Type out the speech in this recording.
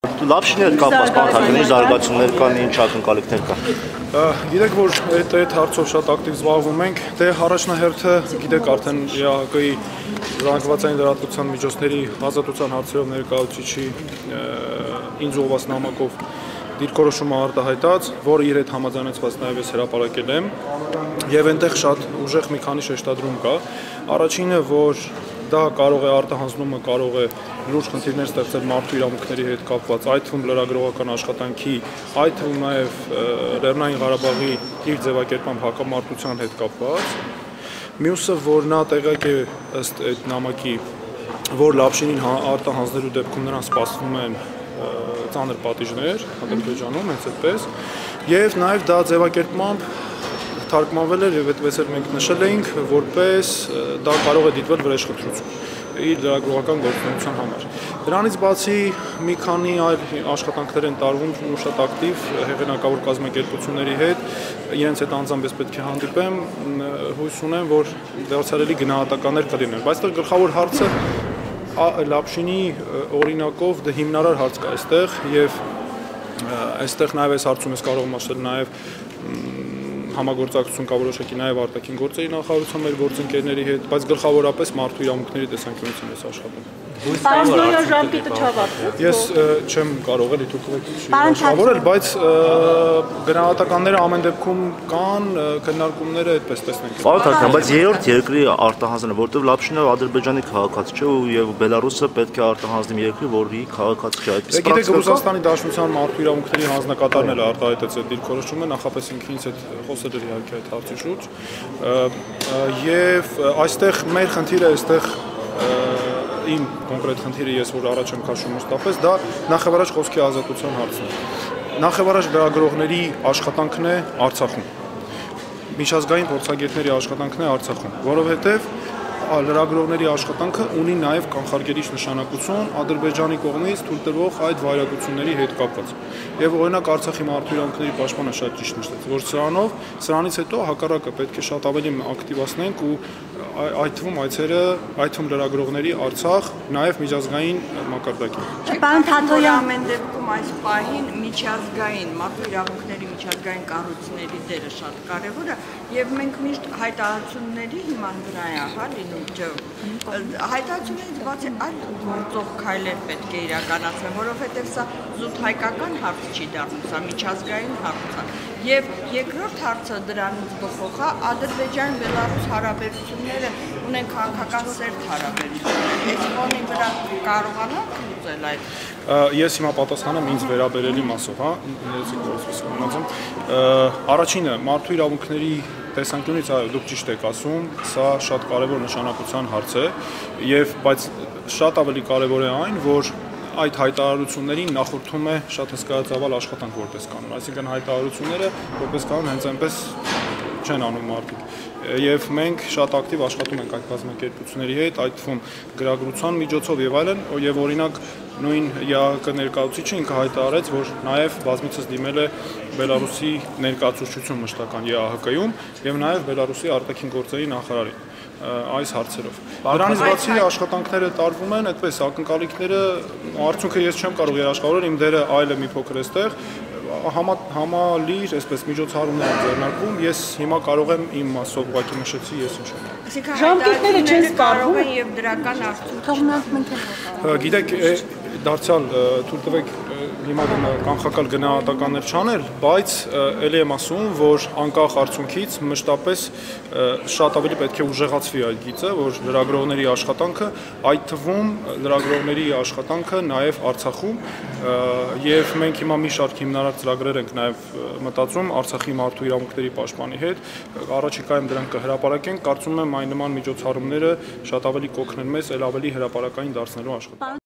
Լավ շիներ կապված բանթագնի զարգացումներ կան, ինչ ակնկալիքներ կան։ Գիտեք, որ այդ հարցով շատ ակտիվ զբաղվում ենք, դե առաջնահերթը, գիտեք, արդեն ԵԱՀԿ-ի զանգվածային լրատվության միջոցների ազատության հարցերով ներկայացուցիչի ինձ ուղղված նամակով դիրքորոշումը արտահայտած, որը իր հետ համաձայնեցված նաև ես հրապարակել եմ, եւ այնտեղ շատ ուժեղ մի քանի շեշտադրում կա։ Առաջինը, որ դա կարող է արտահանձնումը կարող է լուրջ խնդիրներ ստեղծել մարդու իրավունքների հետ կապված, այդ թվում լրագրողական աշխատանքի, այդ թվում նաև Լեռնային Ղարաբաղի իր ձևակերպման հակամարտության հետ կապված։ Մյուսը, որ նա տեղյակ է ըստ այդ նամակի, որ Լապշինին արտահանձնելու դեպքում նրան սպասվում են ծանր պատիժներ Ադրբեջանում, հենց այդպես, եւ նաև դա ձևակերպմամբ թարգմանվել էր եւ այդպես էլ մենք նշել էինք, որպես դա կարող է դիտվել վրեժխնդրություն իր լրագրողական գործունեության համար։ Դրանից բացի մի քանի այլ աշխատանքներ են տարվում ու շատ ակտիվ հեղինակավոր կազմակերպությունների հետ, իրենց հետ անձամբ ես պետք է հանդիպեմ, հույս ունեմ, որ դարձյալելի գնահատականներ կլինեն, բայց դա գլխավոր հարցը Լապշինի օրինակով դա հիմնարար հարց կա այստեղ եւ այստեղ նաեւ այս հարցում ես կարող եմ ասել նաեւ համագործակցություն կա որոշակի նաև արտաքին գործերի նախարարության մեր գործընկերների հետ, բայց գլխավորապես մարդու իրավունքների տեսանկյունից եմ աշխատում։ Ես չեմ կարող էլի թույլ շնորհավորել, բայց գնահատականները ամեն դեպքում կան, քննարկումները այդպես տեսնենք։ Պարոն, բայց երրորդ երկրի արտահանձնելը, որտեղ Լապշինը Ադրբեջանի քաղաքացի չէ եւ Բելարուսը պետք է արտահանձնի երկրի, որի քաղաքացի չէ, այդպես։ Գիտեք, Ռուսաստանի Դաշնության մարդու իրավունքների հանձնակատարն էլ արտահայտեց այդ դիրքորոշումը, նախապես ինքնից այդ խոսել էր իհարկե այդ հարցի շուրջ, եւ այստեղ մեր խնդիրը այստեղ իմ կոնկրետ խնդիրը ես որ առաջ եմ քաշում մշտապես, դա նախավարաշ խոսքի ազատության հարցն է։ Նախավարաշ լրագրողների աշխատանքն է Արցախում։ Միջազգային փորձագետների աշխատանքն է Արցախում, որովհետև լրագրողների աշխատանքը ունի նաև կանխարգելիչ նշանակություն Ադրբեջանի կողմից թույլ տրվող այդ վայրագությունների հետ կապված։ Եւ օրինակ Արցախի մարդու իրավունքների պաշտպանը շատ ճիշտ նշեց, որ սրանից հետո հակառակը պետք է շատ ավելի ակտիվացնենք ու այդ թվում այցերը, այդ թվում լրագրողների Արցախ, նաև միջազգային մակարդակին։ Պարոն Թաթոյան, ամեն դեպքում այս պահին միջազգային մարդու իրավունքների միջազգային կառույցների դերը շատ կարևոր է եւ մենք միշտ հայտարարությունների հիման վրա է, հա, լինում հայտարարություններից բացի այլ գործող քայլեր պետք է իրականացվեն, որովհետեւ սա զուտ հայկական հարց չի դառնում, սա միջազգային հարց է։ Եվ երկրորդ հարցը դրանից բխող է Ադրբեջան-Բելարուս հարաբերությունները ունեն քաղաքական սերտ հարաբերություններ։ Այս ֆոնի վրա կարողանանք լուծել այդ։ Ես հիմա պատասխանեմ ինձ վերաբերելի մասով, հա, առաջինը մարդու իրավունքների տեսանկյունից այո, դուք ճիշտ եք ասում, սա շատ կարևոր նշանակության հարց է, բայց շատ ավելի կարևոր է այն, որ այդ հայտարարություններին նախորդում է շատ հսկայածավալ աշխատանք որպես կանոն, այսինքն հայտարարությունները որպես կանոն հենց այնպես չեն անում մարդիկ։ Եվ մենք շատ ակտիվ աշխատում ենք այդ կազմակերպությունների հետ, այդ թվում գրագրության միջոցով եւ այլն, եւ օրինակ նույն ԵԱՀԿ ներկայացուցիչը ինքը հայտարարեց, որ նաեւ բազմիցս դիմել է Բելարուսի ներկայացուցչություն մշտական ԵԱՀԿ-ում եւ նաեւ Բելարուսի արտաքին գործերի նախարարին այս հարցերով։ Դրանից բացի աշխատանքները տարվում են, այդպես ակնկալիքները, արդյունքը ես չեմ կարող երաշխավորել, իմ դերը այլ է մի փոքր էստեղ, համալիր, այսպես միջոցառումներ են ձեռնարկվում, ես հիմա կարող եմ իմ մասով ուղղակի նշեցի, ես ինչ եմ։ Ժամկետները չեն կարող են եւ դրական արդյունք։ Գիտեք, դարձյալ թույլ տվեք հիմա կանխակալ գնահատականներ չանել, բայց ելի եմ ասում, որ անկախ արդյունքից մշտապես շատ ավելի պետք է ուժեղացվի այդ գիծը, որ լրագրողների աշխատանքը, այդ թվում լրագրողների աշխատանքը նաև Արցախում եւ մենք հիմա մի շարք հիմնարար ծրագրեր ենք նաև մտածում Արցախի մարդու իրավունքների պաշտպանի հետ, առաջիկայում դրանք կհրապարակենք, կարծում եմ այն նման միջոցառումները շատ ավելի կօգնեն մեզ, ել ավելի հրապարակային դարձնելու աշխատանքում։